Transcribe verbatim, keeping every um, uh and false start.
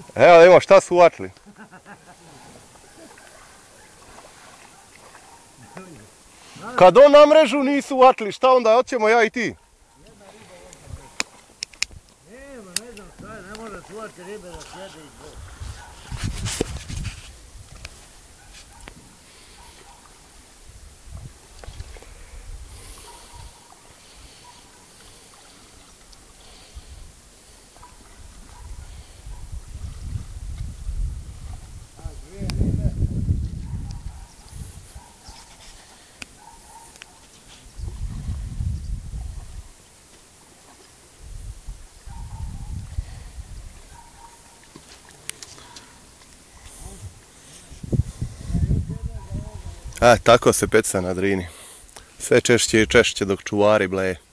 Evo ima šta su uvatili. Kad on na mrežu nisu uvatili, šta onda hoćemo ja i ti? Nema, ne znam šta je, ne može čuvati ribe da sjede i to. E, tako se peca na Drini. Sve češće i češće dok čuvari bleje.